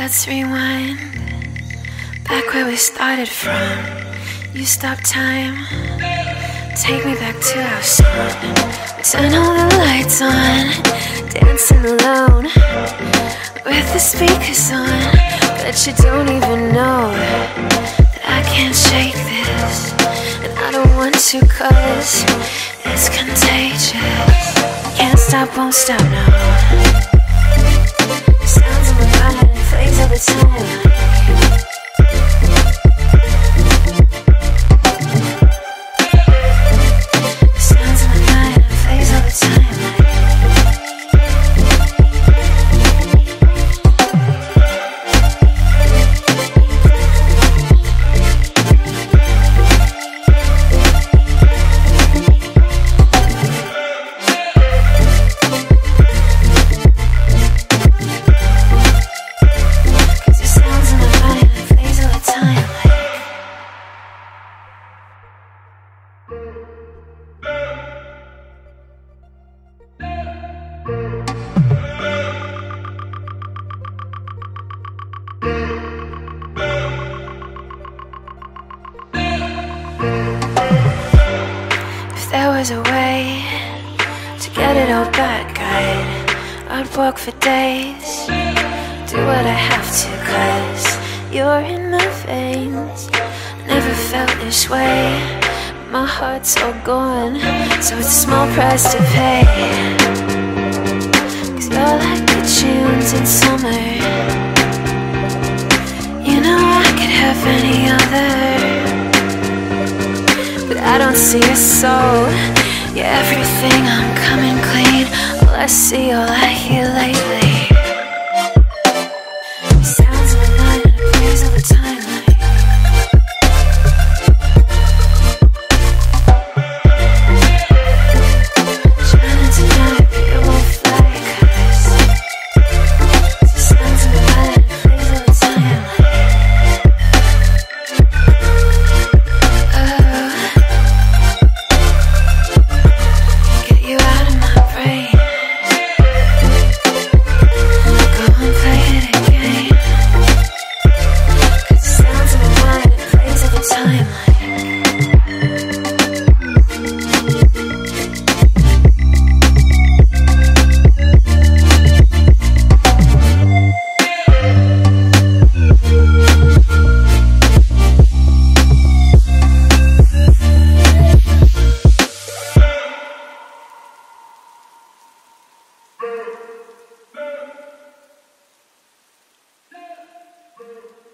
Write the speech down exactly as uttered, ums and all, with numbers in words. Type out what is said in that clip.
Let's rewind back where we started from. You stop time, take me back to our sun. Turn all the lights on, dancing alone with the speakers on. But you don't even know that I can't shake this, and I don't want to, cause it's contagious. Can't stop, won't stop now. Sounds in my mind, plays all the time. If there was a way to get it all back, I'd, I'd walk for days, do what I have to, cause you're in my veins. I never felt this way, my heart's all gone, so it's a small price to pay. Cause you're like the tunes in summer, you know I could have any other, but I don't see a soul. You're everything, I'm coming clean. All I see, all I hear lately, sounds of the night and it plays all the time like. Shining tonight, but it won't fly, cause the sounds of the night and it plays all the time like. Thank you.